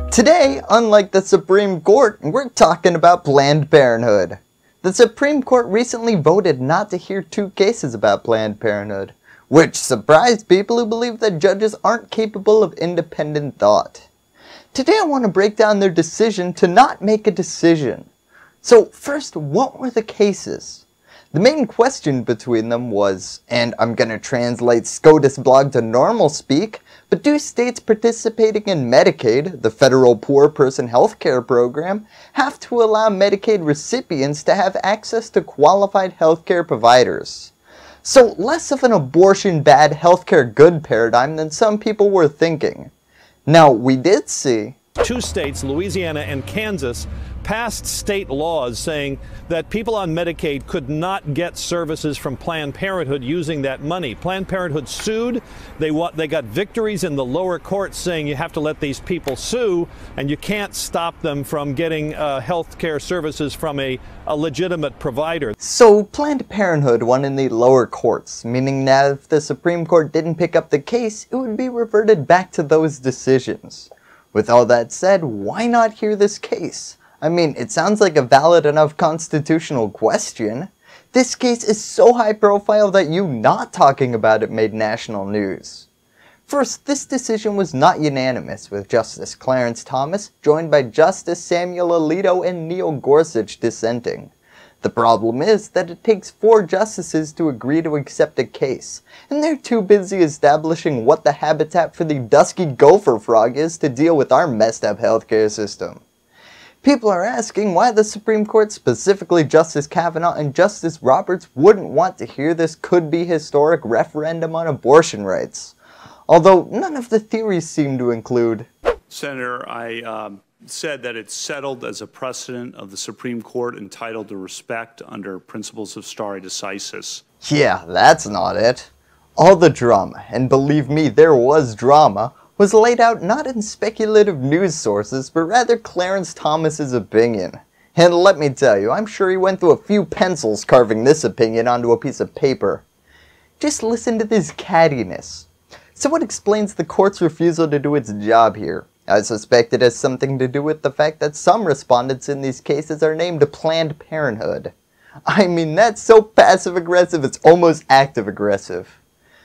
Today, unlike the Supreme Court, we're talking about Planned Parenthood. The Supreme Court recently voted not to hear 2 cases about Planned Parenthood, which surprised people who believe that judges aren't capable of independent thought. Today I want to break down their decision to not make a decision. So first, what were the cases? The main question between them was, and I'm gonna translate SCOTUS blog to normal speak, but do states participating in Medicaid, the federal poor person healthcare program, have to allow Medicaid recipients to have access to qualified healthcare providers? So less of an abortion bad healthcare good paradigm than some people were thinking. Now we did see 2 states, Louisiana and Kansas, passed state laws saying that people on Medicaid could not get services from Planned Parenthood using that money. Planned Parenthood sued. They got victories in the lower courts saying you have to let these people sue and you can't stop them from getting health care services from a legitimate provider. So Planned Parenthood won in the lower courts, meaning that if the Supreme Court didn't pick up the case, it would be reverted back to those decisions. With all that said, why not hear this case? I mean, it sounds like a valid enough constitutional question. This case is so high profile that you not talking about it made national news. First, this decision was not unanimous, with Justice Clarence Thomas joined by Justice Samuel Alito and Neil Gorsuch dissenting. The problem is that it takes 4 justices to agree to accept a case, and they're too busy establishing what the habitat for the dusky gopher frog is to deal with our messed up healthcare system. People are asking why the Supreme Court, specifically Justice Kavanaugh and Justice Roberts, wouldn't want to hear this could-be historic referendum on abortion rights. Although none of the theories seem to include, Senator, I said that it's settled as a precedent of the Supreme Court entitled to respect under principles of stare decisis. Yeah, that's not it. All the drama, and believe me, there was drama, was laid out not in speculative news sources, but rather Clarence Thomas's opinion. And let me tell you, I'm sure he went through a few pencils carving this opinion onto a piece of paper. Just listen to this cattiness. So what explains the court's refusal to do its job here? I suspect it has something to do with the fact that some respondents in these cases are named Planned Parenthood. I mean, that's so passive-aggressive it's almost active-aggressive.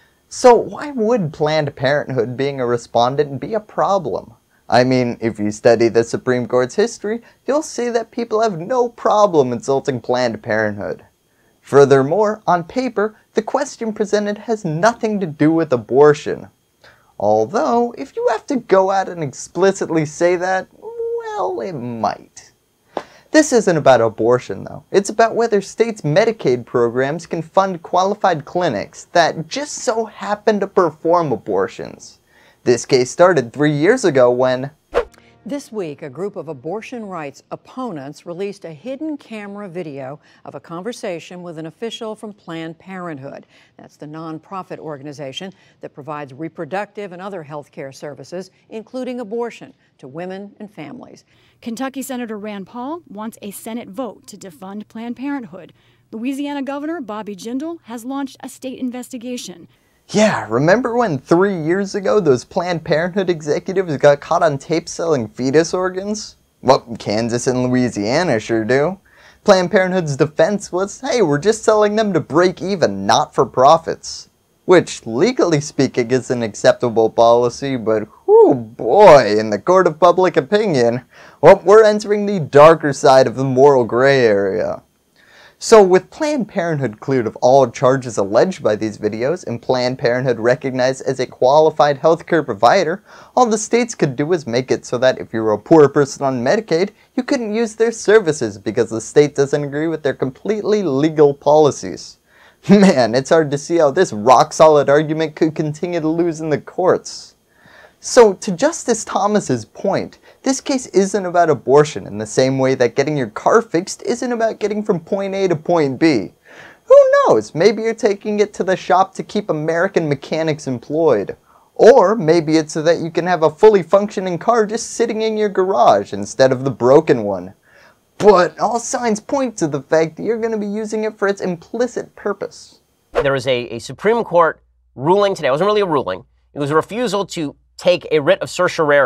So why would Planned Parenthood being a respondent be a problem? I mean, if you study the Supreme Court's history, you'll see that people have no problem insulting Planned Parenthood. Furthermore, on paper, the question presented has nothing to do with abortion. Although, if you have to go out and explicitly say that, well, it might. This isn't about abortion though. It's about whether states' Medicaid programs can fund qualified clinics that just so happen to perform abortions. This case started 3 years ago when This week, a group of abortion rights opponents released a hidden camera video of a conversation with an official from Planned Parenthood. That's the nonprofit organization that provides reproductive and other health care services, including abortion, to women and families. Kentucky Senator Rand Paul wants a Senate vote to defund Planned Parenthood. Louisiana Governor Bobby Jindal has launched a state investigation. Yeah, remember when 3 years ago those Planned Parenthood executives got caught on tape selling fetus organs? Well, Kansas and Louisiana sure do. Planned Parenthood's defense was, hey, we're just selling them to break even, not for profits. Which, legally speaking, is an acceptable policy, but whoo boy, in the court of public opinion, well, we're entering the darker side of the moral gray area. So with Planned Parenthood cleared of all charges alleged by these videos and Planned Parenthood recognized as a qualified healthcare provider, all the states could do was make it so that if you were a poor person on Medicaid, you couldn't use their services because the state doesn't agree with their completely legal policies. Man, it's hard to see how this rock-solid argument could continue to lose in the courts. So, to Justice Thomas's point, this case isn't about abortion in the same way that getting your car fixed isn't about getting from point A to point B. Who knows, maybe you're taking it to the shop to keep American mechanics employed. Or maybe it's so that you can have a fully functioning car just sitting in your garage instead of the broken one. But all signs point to the fact that you're going to be using it for its implicit purpose. There was a Supreme Court ruling today. It wasn't really a ruling. It was a refusal to take a writ of certiorari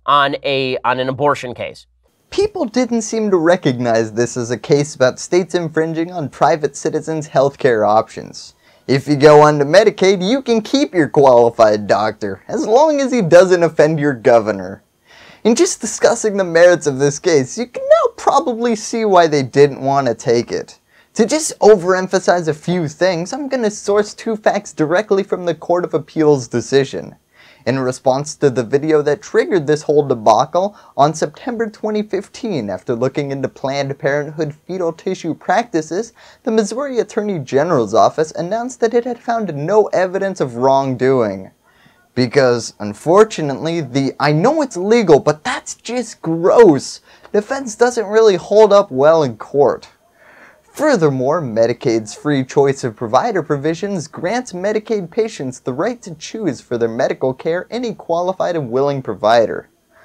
on an abortion case. People didn't seem to recognize this as a case about states infringing on private citizens' healthcare options. If you go onto Medicaid, you can keep your qualified doctor, as long as he doesn't offend your governor. In just discussing the merits of this case, you can now probably see why they didn't want to take it. To just overemphasize a few things, I'm going to source 2 facts directly from the Court of Appeals decision. In response to the video that triggered this whole debacle, on September 2015, after looking into Planned Parenthood fetal tissue practices, the Missouri Attorney General's office announced that it had found no evidence of wrongdoing. Because, unfortunately, I know it's legal, but that's just gross, defense doesn't really hold up well in court. Furthermore, Medicaid's free choice of provider provisions grants Medicaid patients the right to choose for their medical care any qualified and willing provider.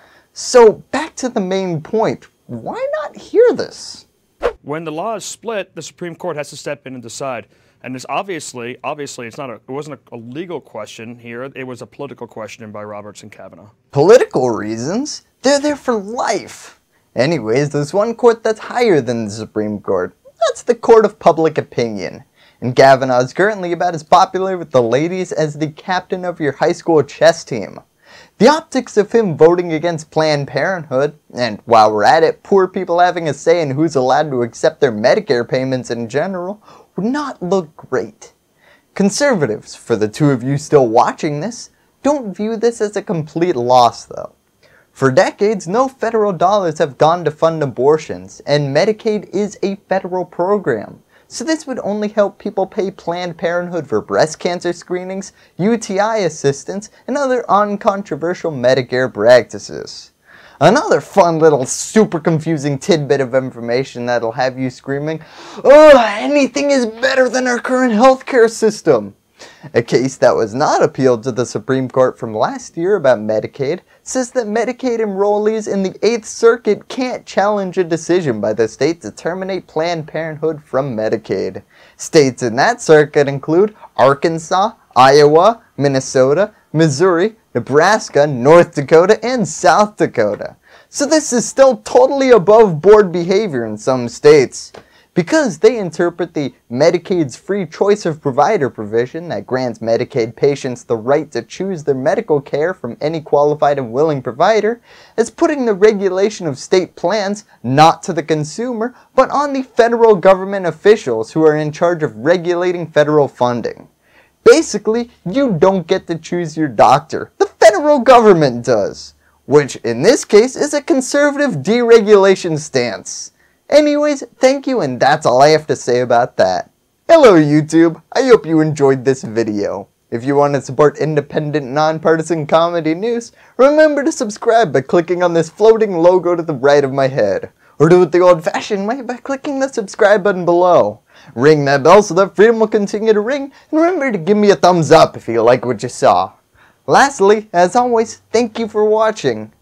So, back to the main point, why not hear this? When the law is split, the Supreme Court has to step in and decide. And it's obviously, it wasn't a legal question here, it was a political question by Roberts and Kavanaugh. Political reasons? They're there for life. Anyways, there's one court that's higher than the Supreme Court. That's the Court of Public Opinion. And Kavanaugh is currently about as popular with the ladies as the captain of your high school chess team. The optics of him voting against Planned Parenthood, and while we're at it, poor people having a say in who's allowed to accept their Medicare payments in general, would not look great. Conservatives, for the 2 of you still watching this, don't view this as a complete loss though. For decades, no federal dollars have gone to fund abortions, and Medicaid is a federal program. So this would only help people pay Planned Parenthood for breast cancer screenings, UTI assistance, and other uncontroversial Medicare practices. Another fun little super confusing tidbit of information that'll have you screaming, "Oh, anything is better than our current healthcare system!" A case that was not appealed to the Supreme Court from last year about Medicaid says that Medicaid enrollees in the 8th Circuit can't challenge a decision by the state to terminate Planned Parenthood from Medicaid. States in that circuit include Arkansas, Iowa, Minnesota, Missouri, Nebraska, North Dakota, and South Dakota. So this is still totally above board behavior in some states. Because they interpret the Medicaid's free choice of provider provision that grants Medicaid patients the right to choose their medical care from any qualified and willing provider as putting the regulation of state plans not to the consumer but on the federal government officials who are in charge of regulating federal funding. Basically, you don't get to choose your doctor. The federal government does. Which in this case is a conservative deregulation stance. Anyways, thank you, and that's all I have to say about that. Hello YouTube, I hope you enjoyed this video. If you want to support independent, nonpartisan comedy news, remember to subscribe by clicking on this floating logo to the right of my head. Or do it the old-fashioned way by clicking the subscribe button below. Ring that bell so that freedom will continue to ring, and remember to give me a thumbs up if you like what you saw. Lastly, as always, thank you for watching.